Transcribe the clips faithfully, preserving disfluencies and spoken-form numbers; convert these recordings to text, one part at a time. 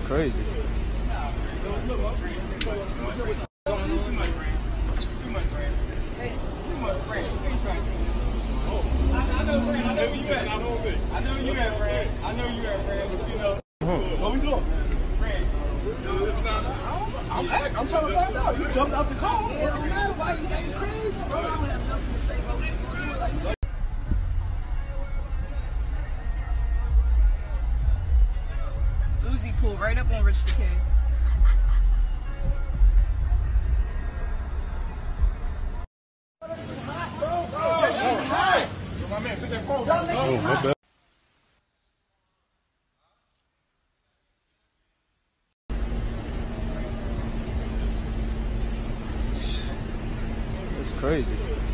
crazy. I know you at. I know you at, Brad. I know you at, Brad. But you know, what we doing? Brad, it's not. I'm act. I'm trying to find out. You jumped out the car. It don't matter why you acting crazy, bro. I don't have nothing to say about this. Do it like that. Uzi pulled right up on Rich the Kid. My man, put that phone Oh, my bad. It's crazy.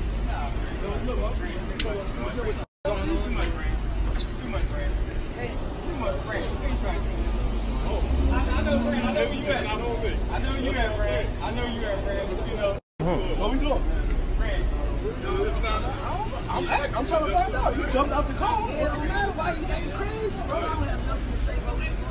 I know you at, Brad. I know you at, Brad. But you know, what we doing? It's not. I'm act. I'm trying to find out. You jumped out the car. It don't matter why you acting crazy, bro. I don't have nothing to say about this.